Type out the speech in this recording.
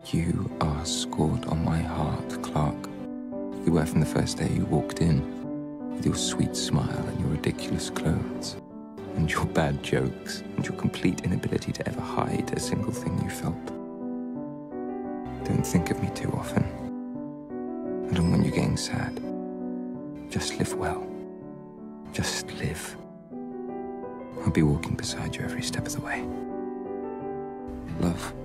You are scored on my heart, Clarke. You were from the first day you walked in, with your sweet smile and your ridiculous clothes, and your bad jokes, and your complete inability to ever hide a single thing you felt. Don't think of me too often. I don't want you getting sad. Just live well. Just live. I'll be walking beside you every step of the way. Love.